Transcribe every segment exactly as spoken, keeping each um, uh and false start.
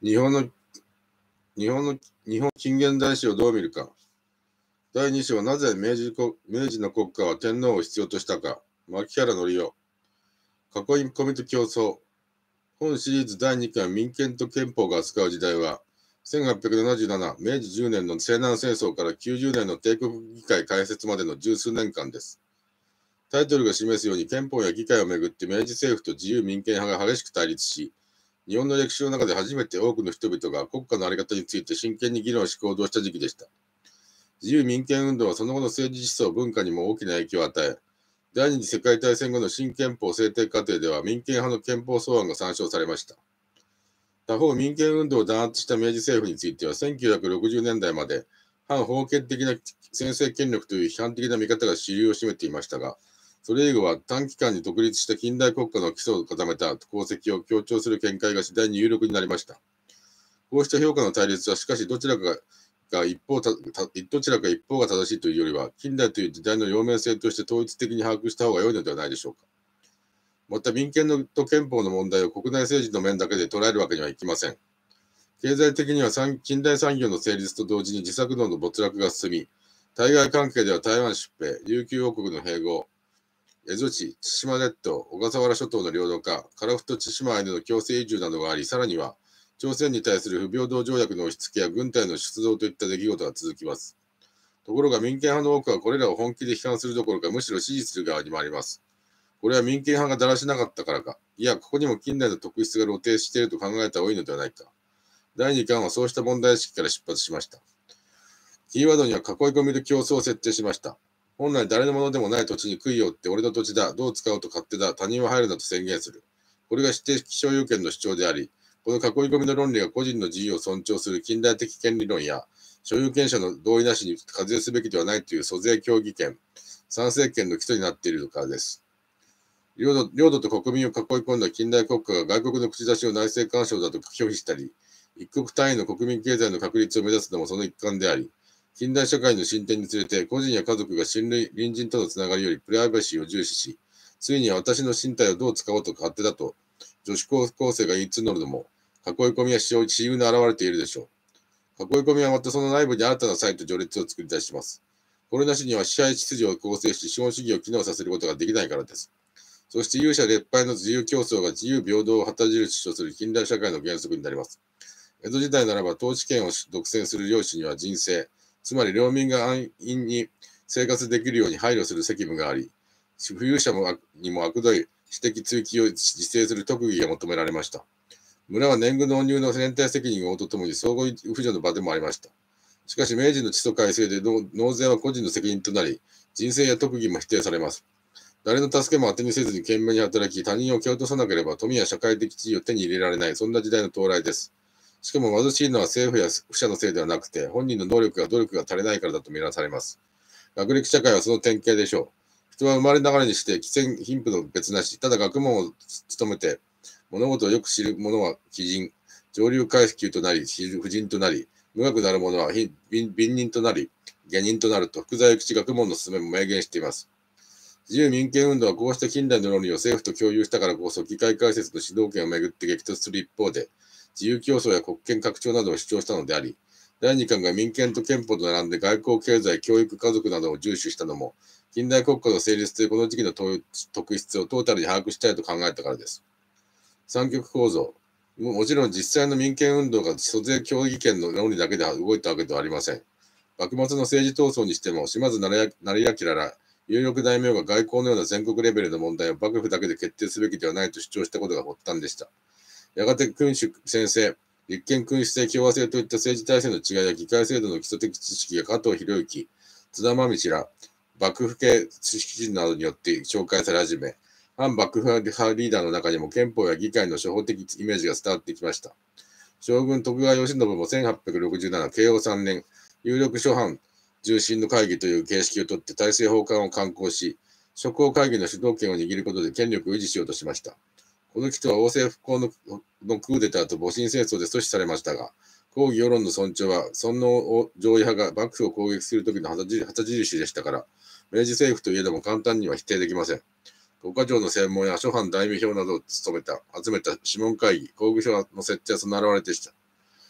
日本の、日本の、日本近現代史をどう見るか。だいに章、なぜ明治こ明治の国家は天皇を必要としたか。牧原紀夫。囲い込みと競争。本シリーズだいにかん、民権と憲法が扱う時代は、せんはっぴゃくななじゅうなな、明治じゅうねんの西南戦争からきゅうじゅうねんの帝国議会開設までの十数年間です。タイトルが示すように憲法や議会をめぐって明治政府と自由民権派が激しく対立し、日本の歴史の中で初めて多くの人々が国家の在り方について真剣に議論し行動した時期でした。自由民権運動はその後の政治思想文化にも大きな影響を与え、第二次世界大戦後の新憲法制定過程では民権派の憲法草案が参照されました。他方、民権運動を弾圧した明治政府については、せんきゅうひゃくろくじゅうねんだいまで反封建的な専制権力という批判的な見方が主流を占めていましたが、それ以後は短期間に独立した近代国家の基礎を固めた功績を強調する見解が次第に有力になりました。こうした評価の対立はしかしどちらかが一方たどちらか一方が正しいというよりは、近代という時代の両面性として統一的に把握した方が良いのではないでしょうか。また民権のと憲法の問題を国内政治の面だけで捉えるわけにはいきません。経済的には近代産業の成立と同時に自作農の没落が進み、対外関係では台湾出兵、琉球王国の併合、蝦夷地、千島列島、小笠原諸島の領土化、樺太千島への強制移住などがあり、さらには朝鮮に対する不平等条約の押し付けや軍隊の出動といった出来事が続きます。ところが民権派の多くはこれらを本気で批判するどころか、むしろ支持する側に回ります。これは民権派がだらしなかったからか、いや、ここにも近代の特質が露呈していると考えた方がいいのではないか。だいにかんはそうした問題意識から出発しました。キーワードには囲い込みと競争を設定しました。本来誰のものでもない土地に杭を打って俺の土地だ、どう使おうと勝手だ、他人は入るなと宣言する。これが指定的所有権の主張であり、この囲い込みの論理が個人の自由を尊重する近代的権利論や、所有権者の同意なしに課税すべきではないという租税協議権、参政権の基礎になっているからです。領土、領土と国民を囲い込んだ近代国家が外国の口出しを内政干渉だと拒否したり、一国単位の国民経済の確立を目指すのもその一環であり、近代社会の進展につれて個人や家族が親類、隣人とのつながりよりプライバシーを重視し、ついには私の身体をどう使おうと勝手だと女子高校生が言い募るのも、囲い込みや私有に現れているでしょう。囲い込みはまたその内部に新たな差異と序列を作り出します。これなしには支配秩序を構成し資本主義を機能させることができないからです。そして勇者列敗の自由競争が自由平等を旗印とする近代社会の原則になります。江戸時代ならば統治権を独占する領主には人生、つまり領民が安易に生活できるように配慮する責務があり、富裕者もにも悪どい私的追求を自制する特技が求められました。村は年貢納入の連帯責任を負うとともに相互扶助の場でもありました。しかし明治の地租改正で納税は個人の責任となり、人生や特技も否定されます。誰の助けも当てにせずに懸命に働き、他人を蹴落とさなければ富や社会的地位を手に入れられない、そんな時代の到来です。しかも貧しいのは政府や富者のせいではなくて、本人の能力や努力が足りないからだと見なされます。学歴社会はその典型でしょう。人は生まれながらにして、貴賤貧富の別なし、ただ学問を務めて、物事をよく知る者は貴人、上流階級となり、婦人となり、無学なる者は貧人となり、下人となると、福沢諭吉学問の勧めも明言しています。自由民権運動はこうした近代の論理を政府と共有したからこそ、議会開設の主導権をめぐって激突する一方で、自由競争や国権拡張などを主張したのであり、だいにかんが民権と憲法と並んで外交、経済、教育、家族などを重視したのも、近代国家の成立というこの時期の特質をトータルに把握したいと考えたからです。三極構造。もちろん実際の民権運動が租税協議権の論理だけで動いたわけではありません。幕末の政治闘争にしても、島津成明ら有力大名が外交のような全国レベルの問題を幕府だけで決定すべきではないと主張したことが発端でした。やがて君主専制、立憲君主制共和制といった政治体制の違いや議会制度の基礎的知識が加藤博之、津田真道ら幕府系知識人などによって紹介され始め、反幕府派リーダーの中にも憲法や議会の初歩的イメージが伝わってきました。将軍徳川慶喜もせんはっぴゃくろくじゅうなな、慶応さんねん、有力諸藩重臣の会議という形式をとって大政奉還を敢行し、諸行会議の主導権を握ることで権力を維持しようとしました。この人は王政復興 の, のクーデターと戊辰戦争で阻止されましたが、抗議世論の尊重は尊王攘夷派が幕府を攻撃するときの旗印でしたから、明治政府といえども簡単には否定できません。国家庁の専門や諸藩大名表などを務めた、集めた諮問会議、工具書の設置はその表れでした。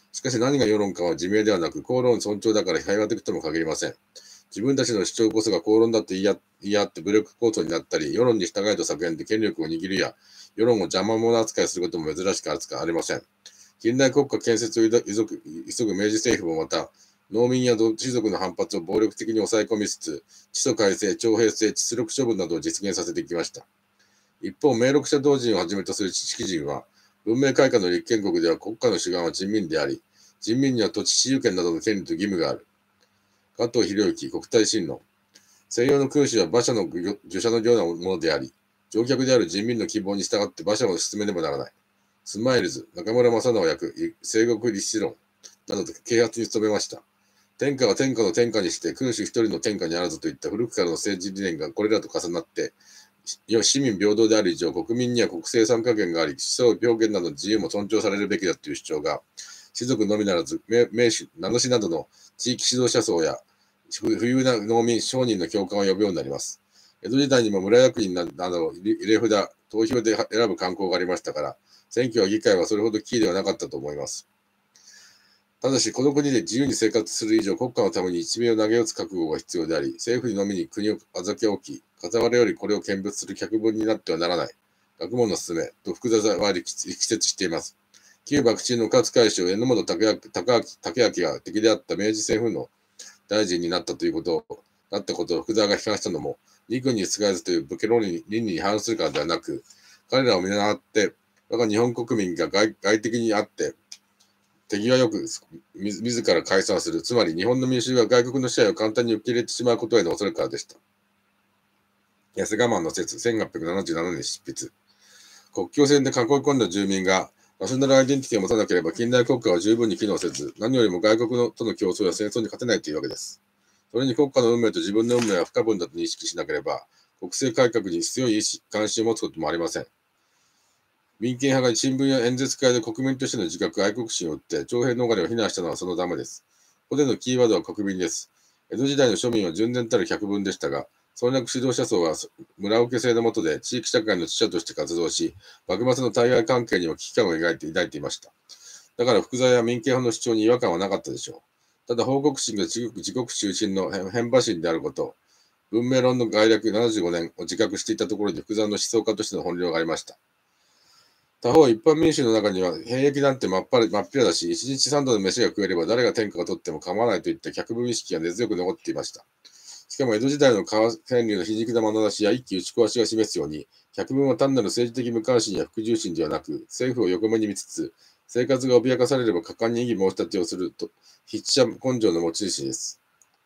しかし何が世論かは自明ではなく、公論尊重だから平和的とも限りません。自分たちの主張こそが公論だと言い合言い合って武力抗争になったり、世論に従えと叫んで権力を握るや、世論を邪魔者扱いすることも珍しくありません。近代国家建設を急ぐ明治政府もまた、農民や士族の反発を暴力的に抑え込みつつ、地租改正、徴兵制、出力処分などを実現させてきました。一方、明録者同人をはじめとする知識人は、文明開化の立憲国では国家の主眼は人民であり、人民には土地私有権などの権利と義務がある。加藤博之、国体親論。西洋の君主は馬車の御車のようなものであり、乗客である人民の希望に従って馬車を進めねばならない。スマイルズ、中村正直役、西国立志論などで啓発に努めました。天下は天下の天下にして、君主一人の天下にあらずといった古くからの政治理念がこれらと重なって、市民平等である以上、国民には国政参加権があり、思想表現などの自由も尊重されるべきだという主張が、士族のみならず、名士、名主などの地域指導者層や、富裕な農民、商人の共感を呼ぶようになります。江戸時代にも村役人など入れ札、投票で選ぶ慣行がありましたから、選挙や議会はそれほどキーではなかったと思います。ただし、この国で自由に生活する以上、国家のために一命を投げ打つ覚悟が必要であり、政府にのみに国を預け置き、傍らよりこれを見物する客分になってはならない。学問の勧めと複雑は力説しています。旧幕臣の勝海舟、榎本武明が敵であった明治政府の大臣になったということを、なったことを福沢が批判したのも、陸に使えずという武家論理に反するからではなく、彼らを見習って、我が日本国民が 外, 外的にあって、手際よく自ら解散する、つまり日本の民衆が外国の支配を簡単に受け入れてしまうことへの恐れからでした。安我慢の説、せんはっぴゃくななじゅうななねん執筆。国境線で囲い込んだ住民が、ナショナルアイデンティティを持たなければ近代国家は十分に機能せず、何よりも外国のとの競争や戦争に勝てないというわけです。それに国家の運命と自分の運命は不可分だと認識しなければ、国政改革に強い意志、関心を持つこともありません。民権派が新聞や演説会で国民としての自覚、愛国心を打って、徴兵逃れを非難したのはそのためです。ここでのキーワードは国民です。江戸時代の庶民は純然たる百分でしたが、村落指導者層は村受け制の下で地域社会の知者として活動し、幕末の対外関係にも危機感を抱いて抱いていました。だから福沢や民権派の主張に違和感はなかったでしょう。ただ報国心が自国中心の変馬心であること、文明論の概略ななじゅうごねんを自覚していたところに福沢の思想家としての本領がありました。他方、一般民衆の中には、兵役なんて真っ平だし、一日三度の飯が食えれば誰が天下を取っても構わないといった客分意識が根強く残っていました。しかも江戸時代の川川柳の皮肉な眼差しや一気打ち壊しが示すように、百分は単なる政治的無関心や服従心ではなく、政府を横目に見つつ、生活が脅かされれば果敢に異議申し立てをすると、筆者根性の持ち主です。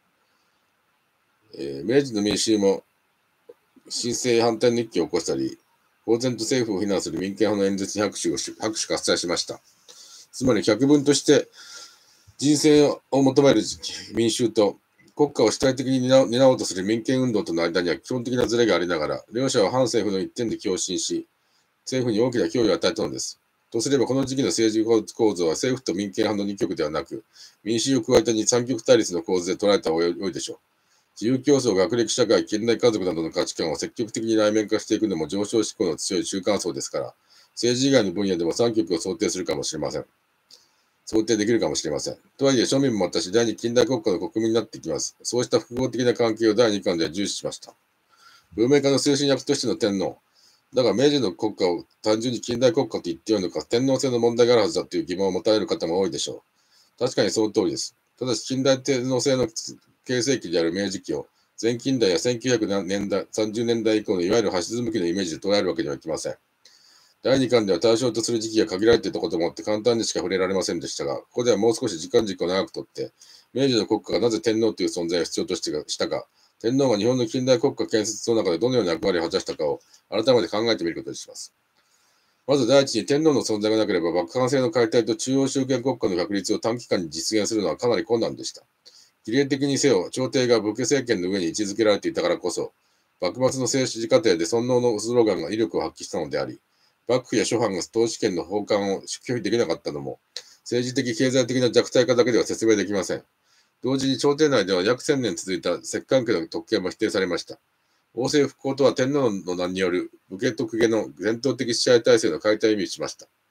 えー、明治の民衆も、新政反対日記を起こしたり、公然と政府を非難する民権派の演説に拍手をし拍手喝采しました。つまり百分として人生を求める民衆と国家を主体的に担おうとする民権運動との間には基本的なズレがありながら、両者は反政府の一点で共振し、政府に大きな脅威を与えたのです。とすればこの時期の政治構造は政府と民権派の二極ではなく、民衆を加えた三極対立の構図で捉えた方が良いでしょう。自由競争、学歴社会、近代家族などの価値観を積極的に内面化していくのも上昇志向の強い中間層ですから、政治以外の分野でも三極を想定するかもしれません。想定できるかもしれません。とはいえ、庶民もまた次第に近代国家の国民になっていきます。そうした複合的な関係をだいにかんでは重視しました。文明化の推進役としての天皇。だが明治の国家を単純に近代国家と言ってよいのか、天皇制の問題があるはずだという疑問を持たれる方も多いでしょう。確かにその通りです。ただし、近代天皇制の形成期である明治期を前近代やせんきゅうひゃくねんだい、さんじゅうねんだい以降のいわゆる橋向きのイメージで捉えるわけにはいきません。だいにかんでは対象とする時期が限られていたこともあって簡単にしか触れられませんでしたが、ここではもう少し時間軸を長くとって、明治の国家がなぜ天皇という存在を必要としたか、天皇が日本の近代国家建設の中でどのような役割を果たしたかを改めて考えてみることにします。まず第一に天皇の存在がなければ幕藩制の解体と中央集権国家の確立を短期間に実現するのはかなり困難でした。儀礼的にせよ、朝廷が武家政権の上に位置づけられていたからこそ、幕末の政治過程で尊皇のスローガンが威力を発揮したのであり、幕府や諸藩が統治権の奉還を拒否できなかったのも、政治的経済的な弱体化だけでは説明できません。同時に朝廷内では約千年続いた摂関家の特権も否定されました。王政復興とは天皇の名による武家と公家の伝統的支配体制の解体を意味しました。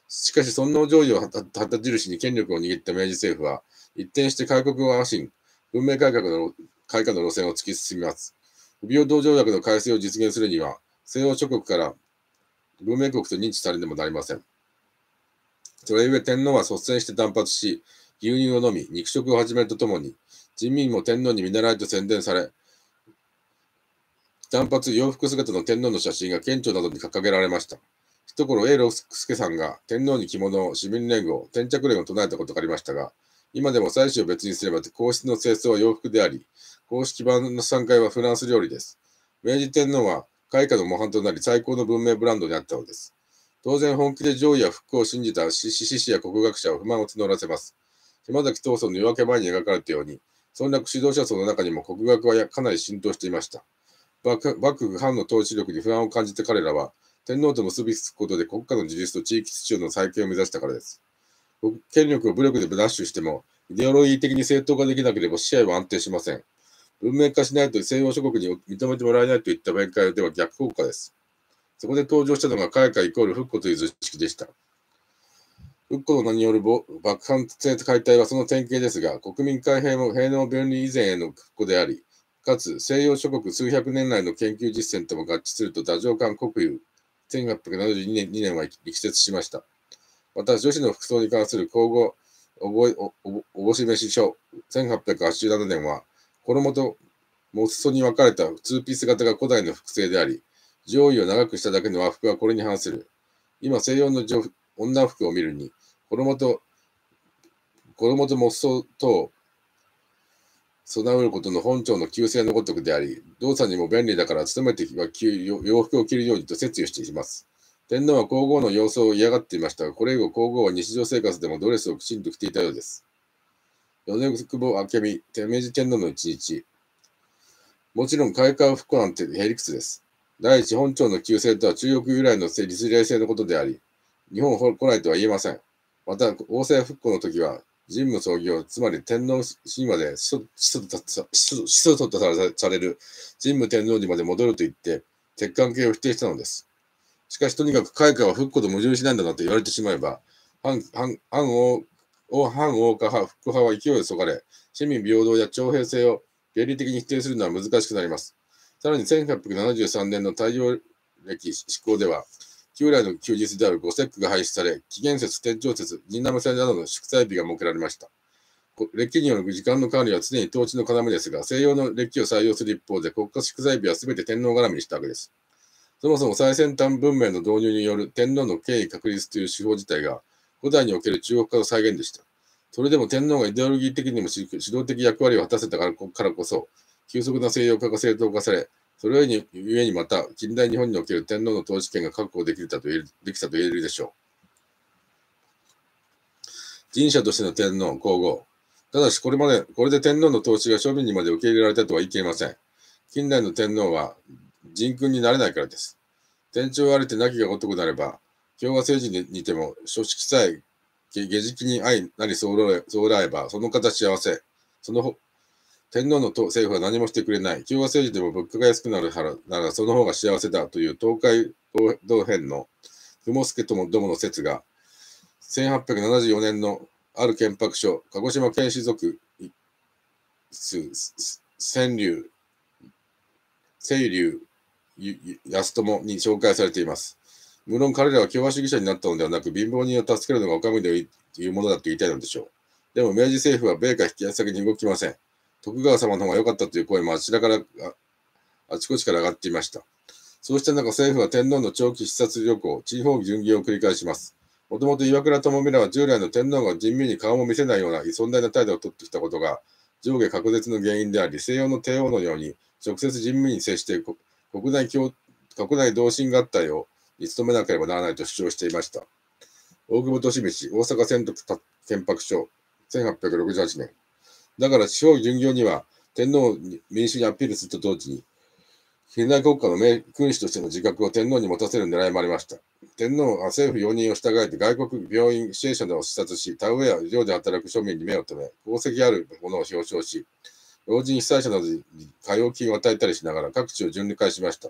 しかし、尊皇攘夷を旗印に権力を握った明治政府は、一転して開国を安心、文明改革の開化の路線を突き進みます。不平等条約の改正を実現するには、西欧諸国から文明国と認知されねばなりません。それゆえ天皇は率先して断髪し、牛乳を飲み、肉食を始めるとともに、人民も天皇に見習いと宣伝され、断髪洋服姿の天皇の写真が県庁などに掲げられました。一頃、永六輔さんが天皇に着物を市民連合、転着連を唱えたことがありましたが、今でも祭祀を別にすれば皇室の正装は洋服であり、公式版の参会はフランス料理です。明治天皇は開化の模範となり最高の文明ブランドになったのです。当然本気で攘夷や復興を信じた志士や国学者は不満を募らせます。島崎藤村の夜明け前に描かれたように、村落指導者層の中にも国学はかなり浸透していました。幕府藩の統治力に不安を感じて彼らは、天皇と結びつくことで国家の自立と地域秩序の再建を目指したからです。権力を武力で奪取しても、イデオロギー的に正当化できなければ支配は安定しません。文明化しないと西欧諸国に認めてもらえないといった弁解では逆効果です。そこで登場したのが開化イコール復古という図式でした。復古の名による幕藩制解体はその典型ですが、国民開閉も平能分離以前への復古であり、かつ西洋諸国数百年来の研究実践とも合致すると太政官国有せんはっぴゃくななじゅうにねんは力説しました。また、女子の服装に関する口語おぼおぼしめし書せんはっぴゃくはちじゅうななねんは、衣とモスソに分かれたツーピース型が古代の服製であり、上衣を長くしただけの和服はこれに反する。今、西洋の女服を見るに、衣と、衣とモスソと備えることの本庁の旧姓のごとくであり、動作にも便利だから努めては洋服を着るようにと説諭しています。天皇は皇后の様子を嫌がっていましたが、これ以後皇后は日常生活でもドレスをきちんと着ていたようです。米久保明美、明治天皇の一日。もちろん開化復古なんてへりくつです。第一、本庁の旧姓とは中国由来の立例制のことであり、日本古来とは言えません。また、王政復古の時は、神武創業、つまり天皇神話で始祖とされる神武天皇にまで戻ると言って、鉄関係を否定したのです。しかし、とにかく開化は復古と矛盾しないんだなと言われてしまえば、反王反王家派、復古派は勢いをそがれ、市民平等や徴兵制を原理的に否定するのは難しくなります。さらにせんはっぴゃくななじゅうさんねんの太陽暦施行では、旧来の休日である五節句が廃止され、紀元節、天長節、神南節などの祝祭日が設けられました。暦による時間の管理は常に統治の要ですが、西洋の暦を採用する一方で、国家祝祭日は全て天皇絡みにしたわけです。そもそも最先端文明の導入による天皇の権威確立という手法自体が、古代における中国化の再現でした。それでも天皇がイデオロギー的にも指導的役割を果たせたからこそ、急速な西洋化が正当化され、それゆえにまた、近代日本における天皇の統治権が確保できたと言えるできたと言えるでしょう。人者としての天皇、皇后。ただし、これまで、これで天皇の統治が庶民にまで受け入れられたとは言い切れません。近代の天皇は人君になれないからです。天朝ありて亡きが如くなれば、共和政治にても、書式さえ下敷きに相なりそうらえば、その方幸せ。その天皇の政府は何もしてくれない。共和政治でも物価が安くなるならその方が幸せだという東海道編の雲助ともどもの説が、せんはっぴゃくななじゅうよねんのある憲白書、鹿児島県士族川柳、清流安友に紹介されています。無論彼らは共和主義者になったのではなく、貧乏人を助けるのがお上でいうものだと言いたいのでしょう。でも明治政府は米価引き上げに動きません。徳川様の方が良かったという声もあちらからあちこちから上がっていました。そうした中、政府は天皇の長期視察旅行、地方巡業を繰り返します。もともと岩倉智美らは従来の天皇が人民に顔も見せないような尊大な態度を取ってきたことが上下隔絶の原因であり、西洋の帝王のように直接人民に接して国内共国内同心合体をに努めなければならないと主張していました。大久保利通、大阪宣徳憲白書、せんはっぴゃくろくじゅうはちねん。だから地方巡業には天皇に民主にアピールすると同時に、近代国家の君主としての自覚を天皇に持たせる狙いもありました。天皇は政府容認を従えて外国病院、支援者を視察し、田植えや漁で働く庶民に目を留め、功績ある者を表彰し、老人被災者などに歌謡金を与えたりしながら各地を巡回しました。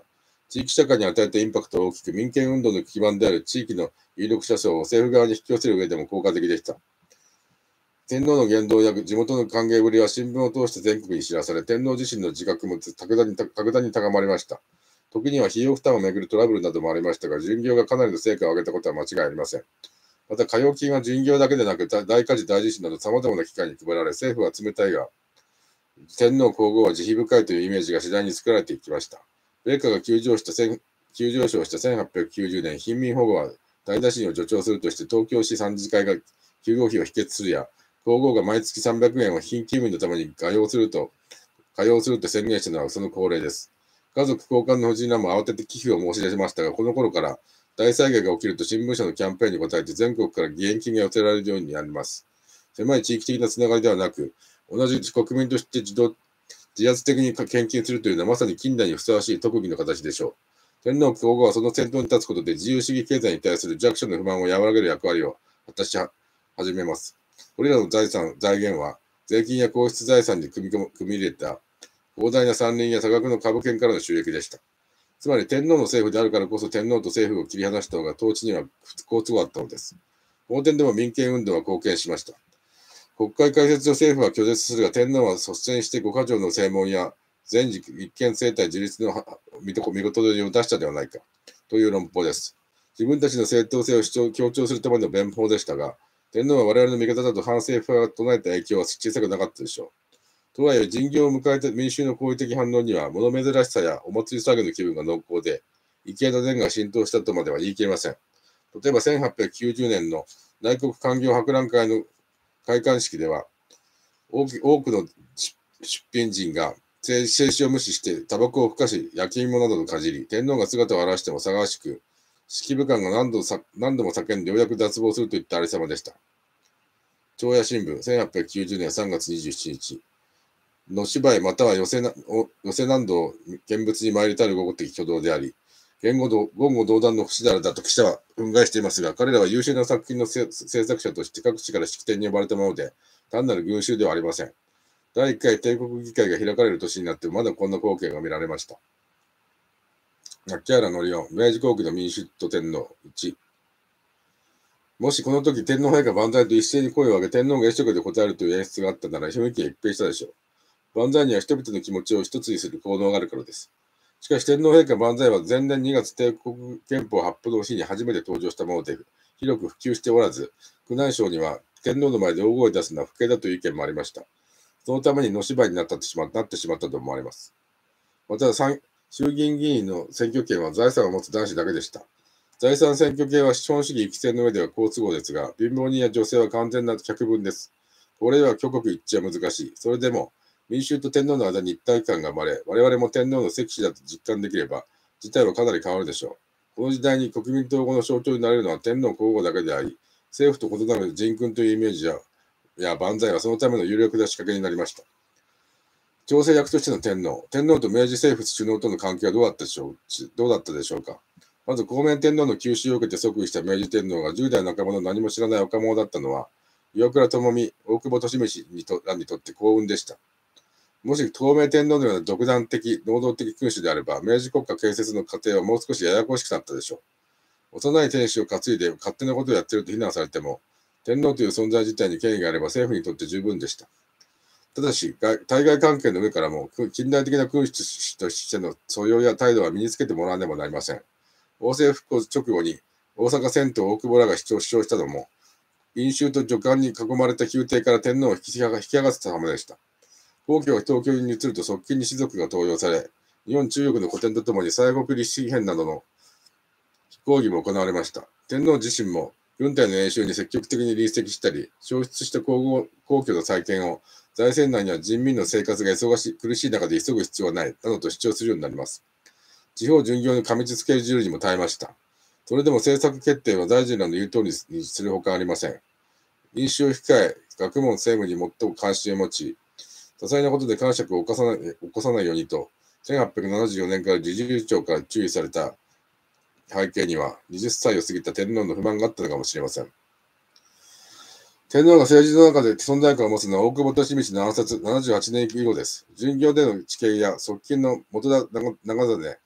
地域社会に与えたインパクトは大きく、民権運動の基盤である地域の有力者層を政府側に引き寄せる上でも効果的でした。天皇の言動や地元の歓迎ぶりは新聞を通して全国に知らされ、天皇自身の自覚も格段に格段に高まりました。時には費用負担をめぐるトラブルなどもありましたが、巡業がかなりの成果を上げたことは間違いありません。また、課用金は巡業だけでなく、大火事、大地震など様々な機関に配られ、政府は冷たいが、天皇皇后は慈悲深いというイメージが次第に作られていきました。米価が急上した急上昇したせんはっぴゃくきゅうじゅうねん、貧民保護は大打診を助長するとして、東京市参事会が休業費を否決するや、皇后が毎月さんびゃくえんを貧勤務のために過用すると、過用すると宣言したのはその恒例です。家族交換の夫人らも慌てて寄付を申し出しましたが、この頃から大災害が起きると新聞社のキャンペーンに応えて全国から義援金が寄せられるようになります。狭い地域的なつながりではなく、同じ国民として自動自発的に献金するというのはまさに近代にふさわしい特技の形でしょう。天皇皇后はその先頭に立つことで自由主義経済に対する弱者の不満を和らげる役割を果たし始めます。これらの財産、財源は税金や皇室財産に組み込む組み入れた広大な山林や多額の株券からの収益でした。つまり天皇の政府であるからこそ天皇と政府を切り離した方が統治には好都合だったのです。この点でも民権運動は貢献しました。国会開設を政府は拒絶するが、天皇は率先して五か条の正門や全時立憲政体自立の見事りを出したではないかという論法です。自分たちの正当性を主張強調するための弁法でしたが、天皇は我々の味方だと反政府派が唱えた影響は小さくなかったでしょう。とはいえ、人業を迎えた民衆の好意的反応には、物珍しさやお祭り騒ぎの気分が濃厚で、畏敬の念が浸透したとまでは言い切れません。例えば、せんはっぴゃくきゅうじゅうねんの内国官業博覧会の開館式では、多くの出品人が静止を無視して、タバコをふかし、焼き芋などのかじり、天皇が姿を現しても騒がしく、式部官が何度何度も叫んでようやく脱帽するといったありさまでした。朝野新聞、せんはっぴゃくきゅうじゅうねんさんがつにじゅうしちにち。の芝居または寄せな寄せ難度を見物に参りたる語的挙動であり、言語道言語道断の不死であるだと記者は憤慨していますが、彼らは優秀な作品の制作者として各地から式典に呼ばれたもので、単なる群衆ではありません。だいいっかい帝国議会が開かれる年になってもまだこんな光景が見られました。秋原則夫、明治後期の民主と天皇いち。もしこの時天皇陛下万歳と一斉に声を上げ天皇が一生で答えるという演出があったなら雰囲気が一変したでしょう。万歳には人々の気持ちを一つにする効能があるからです。しかし天皇陛下万歳は前年にがつ帝国憲法発布の日に初めて登場したもので、広く普及しておらず、宮内省には天皇の前で大声を出すのは不敬だという意見もありました。そのために野芝居になってしまなってしまったと思われます。また、衆議院議員の選挙権は財産を持つ男子だけでした。財産選挙権は資本主義規制の上では好都合ですが、貧乏人や女性は完全な客分です。これでは挙国一致は難しい。それでも、民衆と天皇の間に一体感が生まれ、我々も天皇の摂氏だと実感できれば、事態はかなり変わるでしょう。この時代に国民統合の象徴になれるのは天皇皇后だけであり、政府と異なる人君というイメージや、や万歳はそのための有力な仕掛けになりました。調整役としての天皇、天皇と明治政府首脳との関係はどうだったでしょうどうだったでしょうか。まず、皇明天皇の急襲を受けて即位した明治天皇がじゅう代半ばの何も知らない若者だったのは、岩倉具視、大久保利通にとらにとって幸運でした。もし皇明天皇のような独断的、能動的君主であれば、明治国家建設の過程はもう少しややこしくなったでしょう。幼い天使を担いで勝手なことをやっていると非難されても、天皇という存在自体に権威があれば政府にとって十分でした。ただし、対外関係の上からも、近代的な君主としての素養や態度は身につけてもらわねばなりません。王政復興直後に、大阪銭湯大久保らが主張したのも、飲酒と女官に囲まれた宮廷から天皇を引き上げたためでした。皇居が東京に移ると側近に士族が登用され、日本中国の古典とともに西国立志編などの講義も行われました。天皇自身も軍隊の演習に積極的に臨席したり、消失した皇居の再建を財政内には人民の生活が忙しい苦しい中で急ぐ必要はない、などと主張するようになります。地方巡業の過密スケジュールにも耐えました。それでも政策決定は大臣らの言う通りにするほかありません。飲酒を控え、学問政務に最も関心を持ち、多彩なことで感触を起こさない起こさないようにと、せんはっぴゃくななじゅうよねんから侍従長から注意された背景には、はたちを過ぎた天皇の不満があったのかもしれません。天皇が政治の中で存在感を持つのは大久保利通の暗殺ななじゅうはちねん以後です。巡業での知見や側近の元田長実、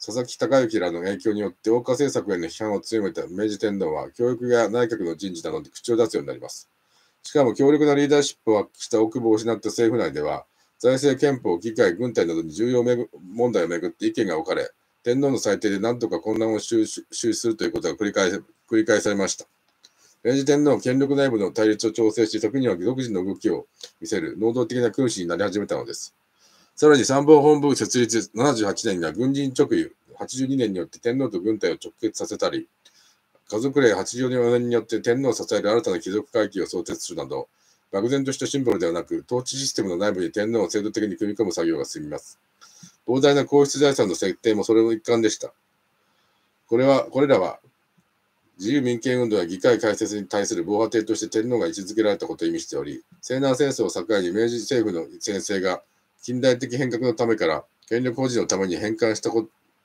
佐々木孝之らの影響によって欧化政策への批判を強めた明治天皇は、教育や内閣の人事などで口を出すようになります。しかも強力なリーダーシップを発揮した大久保を失った政府内では、財政憲法、議会、軍隊などに重要問題をめぐって意見が分かれ、天皇の裁定で何とか混乱を収拾するということが繰り返繰り返されました。明治天皇は権力内部の対立を調整し、時には独自の動きを見せる能動的な君主になり始めたのです。さらに参謀本部設立ななじゅうはちねんには軍人直輸はちじゅうにねんによって天皇と軍隊を直結させたり、家族令はちじゅうよねんによって天皇を支える新たな貴族階級を創設するなど、漠然としたシンボルではなく、統治システムの内部に天皇を制度的に組み込む作業が進みます。膨大な皇室財産の設定もそれの一環でした。これは、これらは、自由民権運動や議会開設に対する防波堤として天皇が位置づけられたことを意味しており、西南戦争を境に明治政府の専制が近代的変革のためから権力保持のために変換したこと、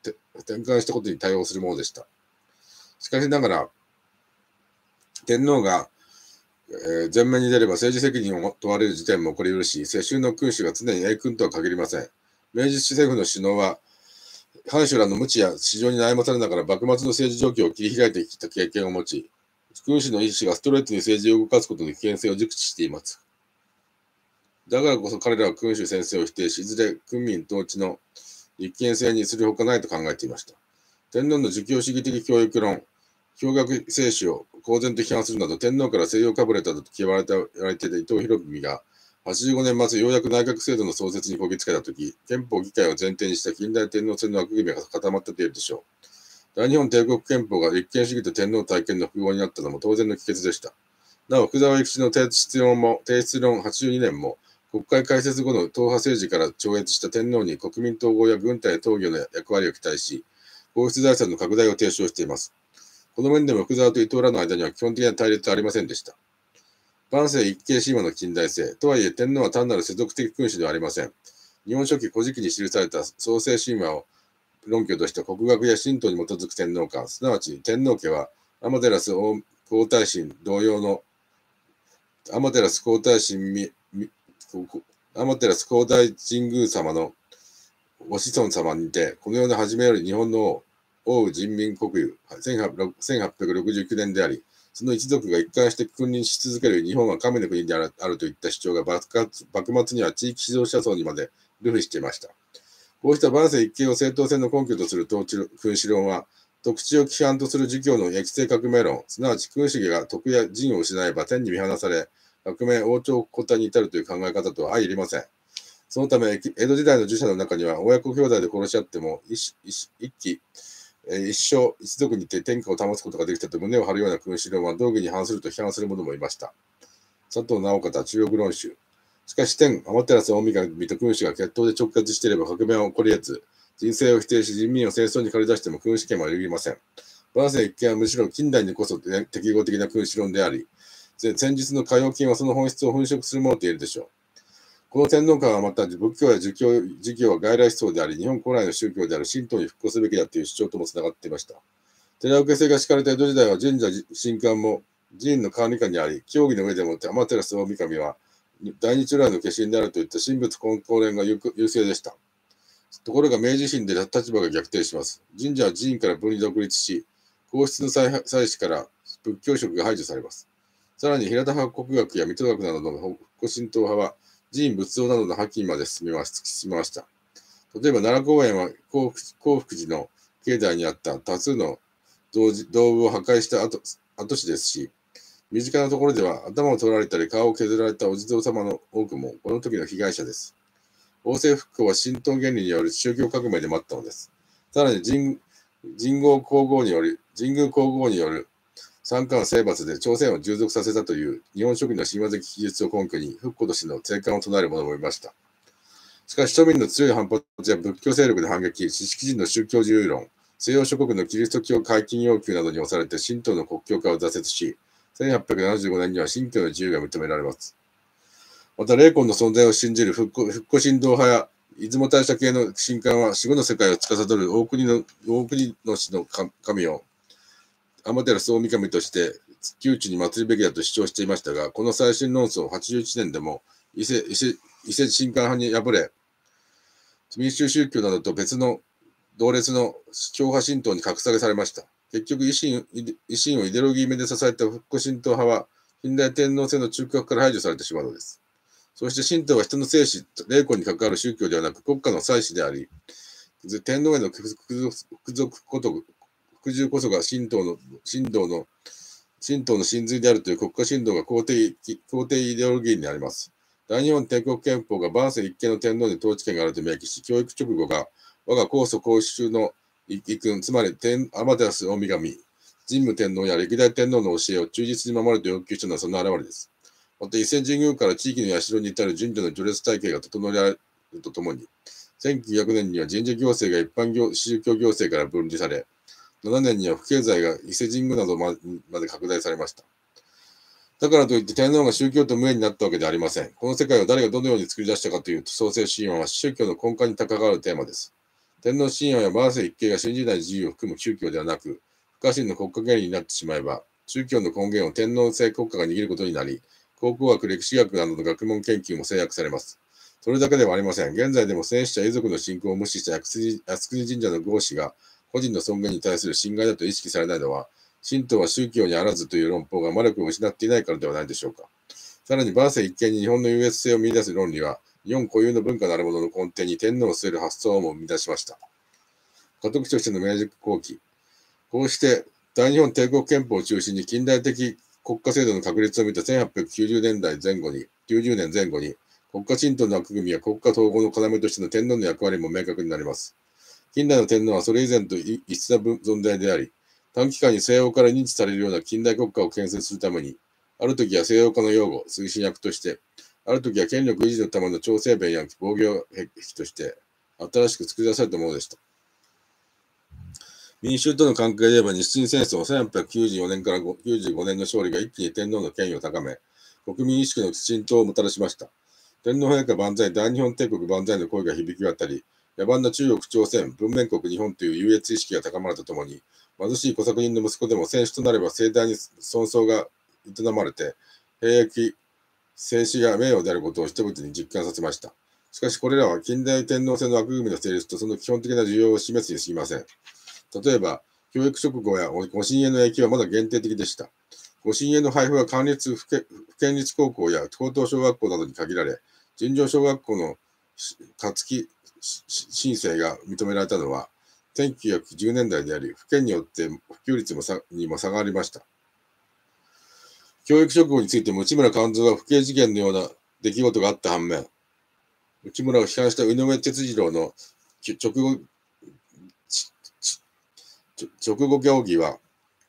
転換したことに対応するものでした。しかしながら、天皇が、えー、前面に出れば政治責任を問われる事態も起こりうるし、世襲の君主が常に英君とは限りません。明治政府の首脳は、藩主らの無知や市場に悩まされながら幕末の政治状況を切り開いてきた経験を持ち、君主の意思がストレートに政治を動かすことの危険性を熟知しています。だからこそ彼らは君主専制を否定し、いずれ君民統治の立憲性にするほかないと考えていました。天皇の儒教主義的教育論、氷学聖史を公然と批判するなど、天皇から西洋かぶれたと言われていた伊藤博文が、はちじゅうごねん末、ようやく内閣制度の創設にこぎつけたとき、憲法議会を前提にした近代天皇制の枠組みが固まったといえるでしょう。大日本帝国憲法が立憲主義と天皇体験の複合になったのも当然の帰結でした。なお、福沢諭吉の提出論も、提出論はちじゅうにねんも、国会開設後の党派政治から超越した天皇に国民統合や軍隊統御の役割を期待し、皇室財産の拡大を提唱しています。この面でも福沢と伊藤らの間には基本的な対立はありませんでした。万世一系神話の近代性。とはいえ、天皇は単なる世俗的君主ではありません。日本書紀古事記に記された創世神話を論拠とした国学や神道に基づく天皇観、すなわち天皇家は天照皇太神同様の天照皇太神天照皇太神宮様のご子孫様にて、この世の初めより日本の王王人民国有せんはっぴゃくろくじゅうきゅうねんであり、その一族が一貫して君臨し続ける日本は神の国である、あるといった主張が幕末には地域指導者層にまで流布していました。こうした万世一系を正当性の根拠とする統治君主論は、特地を規範とする儒教の易政革命論、すなわち君主家が徳や仁を失えば天に見放され、革命王朝交代に至るという考え方とは相入りません。そのため、江戸時代の儒者の中には、親子兄弟で殺し合っても一、一、一期、一生一族にて天下を保つことができたと胸を張るような君主論は道義に反すると批判する者もいました。佐藤直方、中国論集。しかし天、天照大神と君主が決闘で直結していれば革命は起こり得ず、人生を否定し人民を戦争に駆り出しても君主権は揺りません。万世一系はむしろ近代にこそ適合的な君主論であり、先日の歌謡金はその本質を粉飾するものと言えるでしょう。この天皇観はまた仏教や儒教事業は外来思想であり、日本古来の宗教である神道に復興すべきだという主張ともつながっていました。寺受け制が敷かれた江戸時代は神社神官も寺院の管理下にあり、教義の上でも天照大神は大日如来の化身であるといった神仏混交連が優勢でした。ところが明治維新で立場が逆転します。神社は寺院から分離独立し、皇室の祭祀から仏教色が排除されます。さらに平田派国学や水戸学などの北古神道派は寺院仏像などの破棄まで進みました。例えば奈良公園は興福寺の境内にあった多数の道具を破壊した跡跡地ですし、身近なところでは頭を取られたり顔を削られたお地蔵様の多くもこの時の被害者です。王政復興は神道原理による宗教革命でもあったのです。さらに神神宮皇后による神宮皇后による三冠征伐で朝鮮を従属させたという日本書紀の神話的記述を根拠に復古としての正観を唱える者もいました。しかし庶民の強い反発や仏教勢力で反撃、知識人の宗教自由論、西洋諸国のキリスト教解禁要求などに押されて神道の国教化を挫折し、せんはっぴゃくななじゅうごねんには信教の自由が認められます。また、霊魂の存在を信じる復古神道派や出雲大社系の神官は死後の世界を司る大国の大国の死の神を天照大神として宮中に祀るべきだと主張していましたが、この最新論争はちじゅういちねんでも伊勢神官派に敗れ、民衆宗教などと別の同列の教派神道に格下げされました。結局維新、維新をイデオロギー目で支えた復古神道派は、近代天皇制の中核から排除されてしまうのです。そして神道は人の生死、霊魂に関わる宗教ではなく国家の祭祀であり、天皇への服属こと、服従こそが神道の、神道の、神道の真髄であるという国家神道が肯定、肯定イデオロギーになります。大日本帝国憲法が万世一系の天皇に統治権があると明記し、教育直後が我が高祖皇宗の遺訓、つまり天天照大神、神武天皇や歴代天皇の教えを忠実に守ると要求したのはその表れです。また、伊勢神宮から地域の社に至る神社の序列体系が整えられるとともに、せんきゅうひゃくねんには神社行政が一般行宗教行政から分離され、ななねんには府経済が伊勢神宮などまで拡大されました。だからといって天皇が宗教と無縁になったわけではありません。この世界を誰がどのように作り出したかというと、創世神話は宗教の根幹に関わるテーマです。天皇神話や万世一系が信じない自由を含む宗教ではなく、不可侵の国家原理になってしまえば、宗教の根源を天皇制国家が握ることになり、考古学、歴史学などの学問研究も制約されます。それだけではありません。現在でも戦死者遺族の信仰を無視した靖国神社の合祀が個人の尊厳に対する侵害だと意識されないのは、神道は宗教にあらずという論法が魔力を失っていないからではないでしょうか。さらに、万世一系に日本の優越性を見出す論理は、日本固有の文化なるものの根底に天皇を据える発想をも生み出しました。家督としての明治後期。こうして、大日本帝国憲法を中心に近代的国家制度の確立を見たせんはっぴゃくきゅうじゅうねんだいぜん後に、きゅうじゅうねんぜん後に、国家神道の枠組みや国家統合の要としての天皇の役割も明確になります。近代の天皇はそれ以前と異質な存在であり、短期間に西欧から認知されるような近代国家を建設するために、ある時は西欧化の擁護、推進役として、ある時は権力維持のための調整弁や防御壁として、新しく作り出されたものでした。民衆との関係で言えば日清戦争せんはっぴゃくきゅうじゅうよねんからきゅうじゅうごねんの勝利が一気に天皇の権威を高め、国民意識の浸透をもたらしました。天皇陛下万歳、大日本帝国万歳の声が響き渡り、野蛮な中国、朝鮮、文明国日本という優越意識が高まるとともに、貧しい小作人の息子でも戦士となれば盛大に尊崇が営まれて、兵役、政治が名誉であることを人々に実感させました。しかしこれらは近代天皇制の枠組みの成立とその基本的な需要を示すに過ぎません。例えば、教育直後やご神への影響はまだ限定的でした。ご神への配布は官立不県立高校や高等小学校などに限られ、尋常小学校の活期申請が認められたのはせんきゅうひゃくじゅうねんだいであり、府県によって普及率もさにも差がありました。教育直後についても内村勘三は不敬事件のような出来事があった反面、内村を批判した井上哲次郎の直後直後協議は、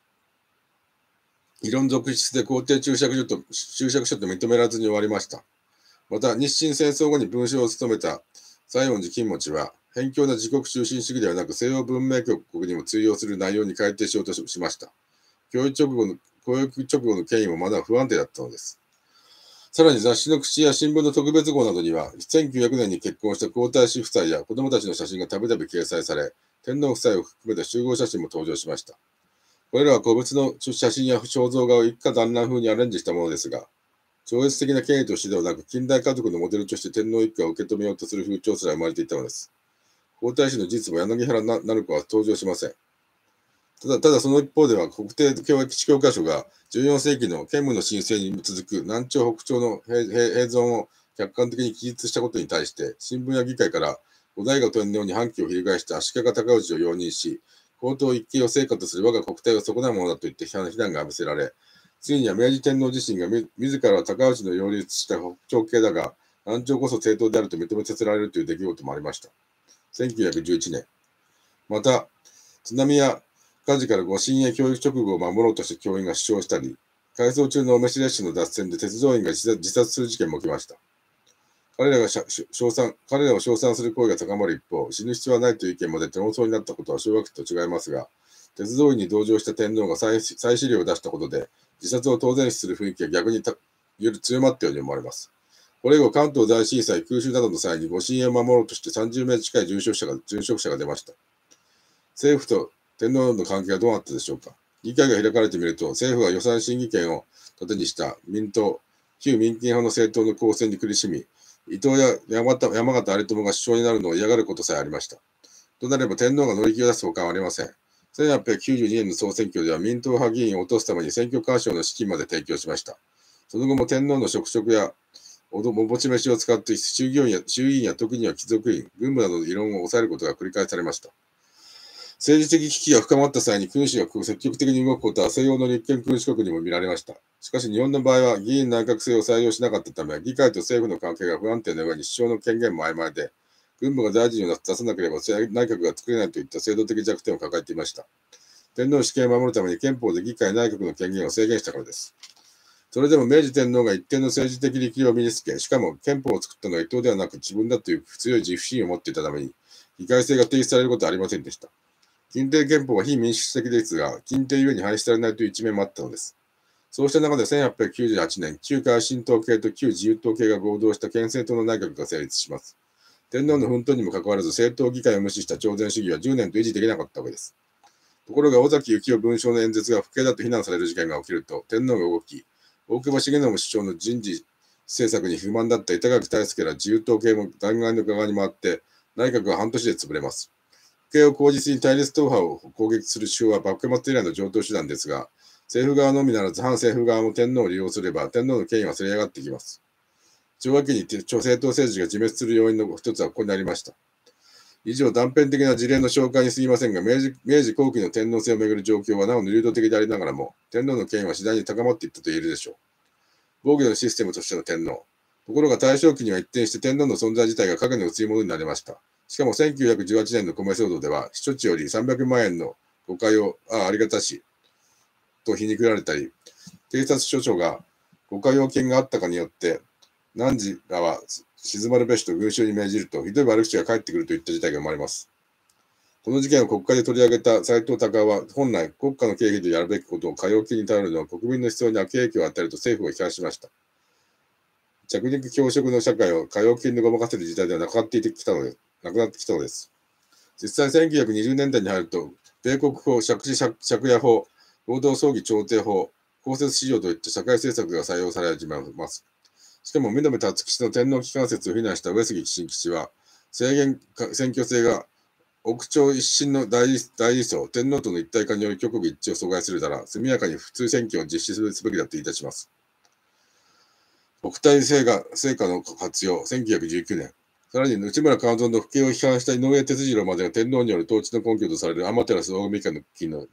議論続出で皇帝注釈書と注釈書と認められずに終わりました。また、日清戦争後に文書を務めた西園寺金持は、偏狭な自国中心主義ではなく西洋文明国にも通用する内容に改定しようとしました。教育直後の教育直後の権威もまだ不安定だったのです。さらに雑誌の口や新聞の特別号などには、せんきゅうひゃくねんに結婚した皇太子夫妻や子供たちの写真がたびたび掲載され、天皇夫妻を含めた集合写真も登場しました。これらは個別の写真や肖像画を一家団らん風にアレンジしたものですが、超越的な権威としてではなく、近代家族のモデルとして天皇一家を受け止めようとする風潮すら生まれていたのです。皇太子の実母柳原成子は登場しません。ただ、ただその一方では、国定教育教科書がじゅうよんせいきの建武の申請に続く南朝北朝の併存を客観的に記述したことに対して、新聞や議会から後醍醐天皇に反旗を翻した足利尊氏を容認し、皇統一系を成果とする我が国体を損なうものだと言って非難が浴びせられ、ついには明治天皇自身が自ら高氏の擁立した北朝系だが、南朝こそ正当であると認めさせられるという出来事もありました。せんきゅうひゃくじゅういちねん。また、津波や火事からご神へ教育直後を守ろうとして教員が死傷したり、回送中のお召し列車の脱線で鉄道員が自殺する事件も起きました。彼らが称賛、彼らを称賛する声が高まる一方、死ぬ必要はないという意見も出て論争になったことは小学と違いますが、鉄道員に同乗した天皇が再資料を出したことで、自殺を当然視する雰囲気が逆により強まったように思われます。これ以後、関東大震災、空襲などの際にご神へを守ろうとしてさんじゅうめい近い殉職者が殉職者が出ました。政府と天皇の関係はどうなったでしょうか。議会が開かれてみると、政府は予算審議権を盾にした民党、旧民権派の政党の構成に苦しみ、伊藤や山形、山形有朋が首相になるのを嫌がることさえありました。 となれば天皇が乗り気を出すほかはありません。せんはっぴゃくきゅうじゅうにねんの総選挙では民党派議員を落とすために選挙干渉の資金まで提供しました。その後も天皇の職職やおぼち飯を使って衆議院や衆議院や特には貴族院、軍部などの異論を抑えることが繰り返されました。政治的危機が深まった際に君主が積極的に動くことは西洋の立憲君主国にも見られました。しかし日本の場合は議員内閣制を採用しなかったため、議会と政府の関係が不安定な上に首相の権限も曖昧で、軍部が大臣を出さなければ内閣が作れないといった制度的弱点を抱えていました。天皇主権を守るために憲法で議会内閣の権限を制限したからです。それでも明治天皇が一定の政治的力量を身につけ、しかも憲法を作ったのは伊藤ではなく自分だという強い自負心を持っていたために、議会制が停止されることはありませんでした。近代憲法は非民主的ですが、近代ゆえに廃止されないという一面もあったのです。そうした中でせんはっぴゃくきゅうじゅうはちねん、旧改新党系と旧自由党系が合同した憲政党の内閣が成立します。天皇の奮闘にもかかわらず、政党議会を無視した朝鮮主義はじゅうねんと維持できなかったわけです。ところが、尾崎幸夫文章の演説が不敬だと非難される事件が起きると、天皇が動き、大久保重信首相の人事政策に不満だった板垣退助ら自由党系も弾劾の側に回って、内閣は半年で潰れます。不敬を口実に対立党派を攻撃する手法は幕府末以来の常套手段ですが、政府側のみならず反政府側も天皇を利用すれば、天皇の権威はせり上がってきます。昭和期に政党政治が自滅する要因の一つはここにありました。以上、断片的な事例の紹介に過ぎませんが、明治、明治後期の天皇制をめぐる状況はなお流動的でありながらも、天皇の権威は次第に高まっていったと言えるでしょう。防御のシステムとしての天皇。ところが大正期には一転して天皇の存在自体が影の薄いものになりました。しかもせんきゅうひゃくじゅうはちねんの米騒動では、避暑地よりさんびゃくまんえんの誤解を、ああ、ありがたし、と皮肉られたり、警察署長が誤解要金があったかによって、汝らは静まるべしと群衆に命じると、ひどい悪口が返ってくるといった事態が生まれます。この事件を国会で取り上げた斉藤孝は、本来国家の経費でやるべきことを過用金に頼るのは国民の思想に悪影響を与えると政府を批判しました。着肉強食の社会を過用金でごまかせる時代ではなくなってきたのです。なくなってきたのです。実際せんきゅうひゃくにじゅうねんだいに入ると、米国法、借地借家法、労働争議調停法、公設市場といった社会政策が採用され始めます。しかも、見延達吉の天皇機関説を非難した上杉晋吉は、制限選挙制が奥朝一新の大理層、天皇との一体化により挙国一致を阻害するなら、速やかに普通選挙を実施すべきだと言い出します。国体成果成果の活用、せんきゅうひゃくじゅうきゅうねん。さらに、内村勘三の不敬を批判した井上哲次郎までが天皇による統治の根拠とされる天照大神家の金の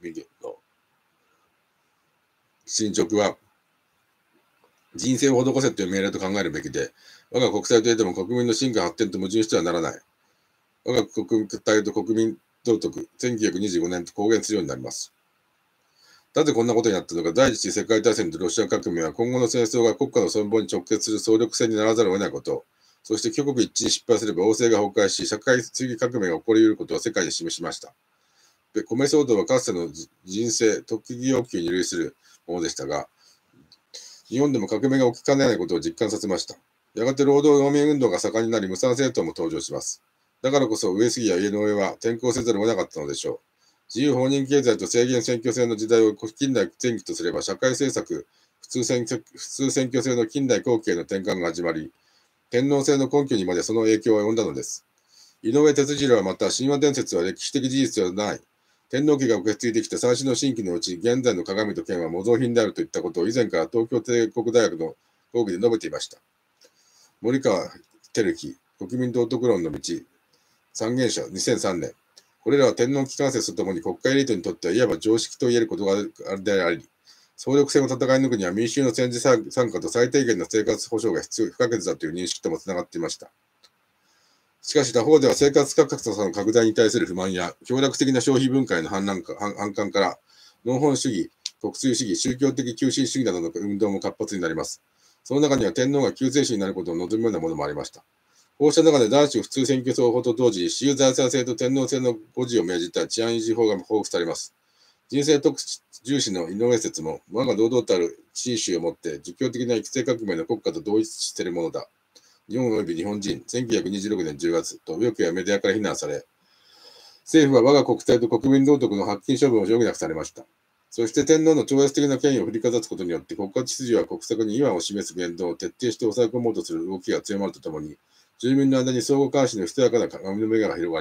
進捗は、人生を施せという命令と考えるべきで、我が国際といえども国民の進化発展と矛盾してはならない。我が国体と国民道徳、せんきゅうひゃくにじゅうごねんと公言するようになります。なぜこんなことになったのか、第一次世界大戦とロシア革命は今後の戦争が国家の存亡に直結する総力戦にならざるを得ないこと、そして挙国一致に失敗すれば王政が崩壊し、社会主義革命が起こり得ることを世界に示しました。で米騒動はかつての人生、特技要求に類するものでしたが、日本でも革命が起きかねないことを実感させました。やがて労働農民運動が盛んになり、無産政党も登場します。だからこそ上杉や家の上は転校せざるを得なかったのでしょう。自由放任経済と制限選挙制の時代を近代前期とすれば、社会政策、普通選挙普通選挙制の近代後期への転換が始まり、天皇制の根拠にまでその影響を及んだのです。井上哲次郎はまた、神話伝説は歴史的事実ではない。天皇家が受け継いできた三種の神器のうち、現在の鏡と剣は模造品であるといったことを以前から東京帝国大学の講義で述べていました。森川照樹、国民道徳論の道、三原社、にせんさんねん。これらは天皇機関説とともに国家エリートにとってはいわば常識と言えることがであり、総力戦を戦い抜くには民衆の戦時参加と最低限の生活保障が必要不可欠だという認識ともつながっていました。しかし他方では生活価格差の拡大に対する不満や強力的な消費文化への反乱か反感から農本主義、国粋主義、宗教的急進主義などの運動も活発になります。その中には天皇が救世主になることを望むようなものもありました。こうした中で男子普通選挙法法と同時に私有財産制と天皇制の護持を命じた治安維持法が交付されます。人生特重視の井上説も、我が堂々たる紳士をもって儒教的な育成革命の国家と同一しているものだ。日本及び日本人、せんきゅうひゃくにじゅうろくねんじゅうがつと右翼やメディアから非難され、政府は我が国体と国民道徳の発禁処分を余儀なくされました。そして天皇の超越的な権威を振りかざすことによって国家秩序や国策に違和を示す言動を徹底して抑え込もうとする動きが強まるとともに、住民の間に相互監視のひとやかな網の目が広がり、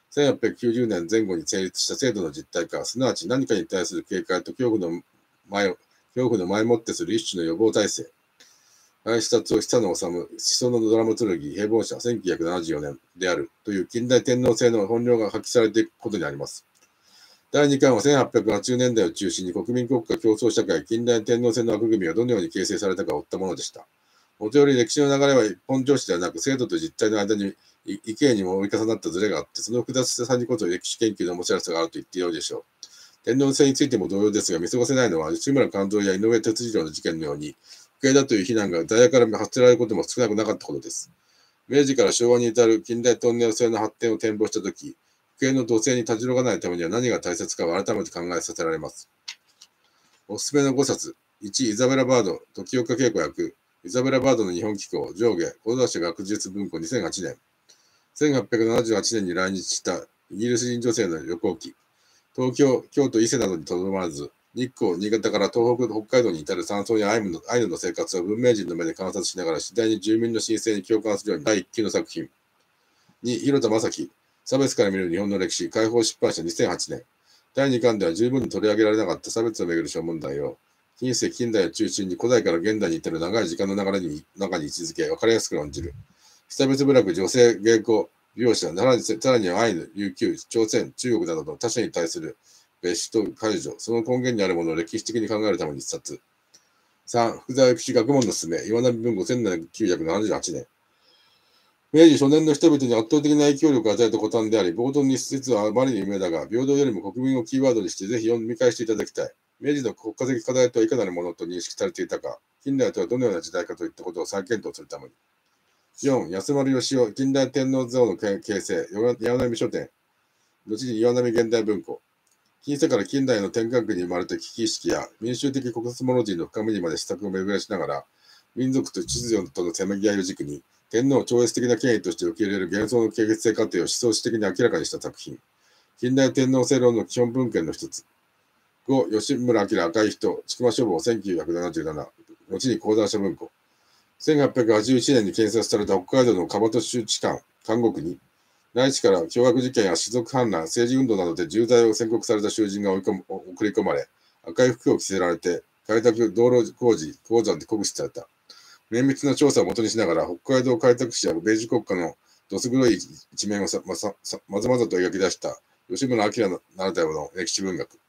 せんはっぴゃくきゅうじゅうねんぜん後に成立した制度の実態か、すなわち何かに対する警戒と恐怖の前を、恐怖の前もってする一種の予防体制。愛視察を久野治、思想のドラマ剣、平凡社、せんきゅうひゃくななじゅうよねんであるという近代天皇制の本領が発揮されていくことにあります。だいにかんはせんはっぴゃくはちじゅうねんだいを中心に国民国家競争社会、近代天皇制の枠組みがどのように形成されたかを追ったものでした。もとより歴史の流れは一本上司ではなく、制度と実態の間に意見にも折り重なったズレがあって、その複雑さにこそ歴史研究の面白さがあると言ってよいでしょう。天皇制についても同様ですが、見過ごせないのは、吉村勘三や井上哲次郎の事件のように、不敬だという非難が大学から発せられることも少なくなかったことです。明治から昭和に至る近代天皇制の発展を展望したとき、不敬の土星にたじろがないためには何が大切かを改めて考えさせられます。おすすめのごさつ。いち、イザベラ・バード、時岡恵子役、イザベラ・バードの日本機構、上下、講座社学術文庫にせんはちねん。せんはっぴゃくななじゅうはちねんに来日したイギリス人女性の旅行記。東京、京都、伊勢などにとどまらず、日光、新潟から東北、北海道に至る山村やアイヌのアイヌの生活を文明人の目で観察しながら次第に住民の申請に共感するようにだいいっきゅうの作品。に、広田正樹、差別から見る日本の歴史、解放出版社にせんはちねん。だいにかんでは十分に取り上げられなかった差別をめぐる諸問題を、近世、近代を中心に古代から現代に至る長い時間の流れに中に位置づけ、分かりやすく論じる。被差別部落、女性、芸妓、描写、さらにさらにはアイヌ、琉球、朝鮮、中国などの他者に対する別紙と解除、その根源にあるものを歴史的に考えるために一冊。さん、福沢諭吉学問のすすめ、岩波文庫せんきゅうひゃくななじゅうはちねん。明治初年の人々に圧倒的な影響力を与えた古典であり、冒頭に一節はあまりに有名だが、平等よりも国民をキーワードにしてぜひ読み返していただきたい。明治の国家的課題とはいかなるものと認識されていたか、近代とはどのような時代かといったことを再検討するために。よん、安丸義雄、近代天皇像の形成、岩波書店、後に岩波現代文庫。近世から近代の転換期に生まれた危機意識や民衆的コスモロジーの深みにまで施策を巡らしながら、民族と秩序とのせめぎ合いを軸に、天皇を超越的な権威として受け入れる幻想の形成過程を思想史的に明らかにした作品。近代天皇制論の基本文献の一つ。ご、吉村明赤い人、筑馬書房せんきゅうひゃくななじゅうなな、後に講談社文庫。せんはっぴゃくはちじゅういちねんに建設された北海道のカバト州地間、監獄に、内地から凶悪事件や士族反乱、政治運動などで重罪を宣告された囚人が追い込む送り込まれ、赤い服を着せられて、開拓、道路工事、鉱山で酷使された。綿密な調査をもとにしながら、北海道開拓史や米寿国家のどす黒い一面をさまざまざと描き出した吉村明ならではの歴史文学。